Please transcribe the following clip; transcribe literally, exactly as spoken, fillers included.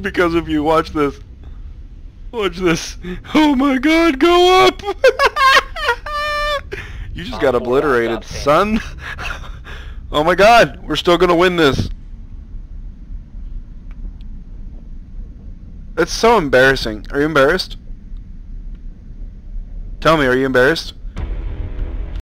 because of you. Watch this. Watch this. Oh my god, go up! You just got obliterated, son. Oh my god, we're still gonna win this. It's so embarrassing. Are you embarrassed? Tell me, are you embarrassed?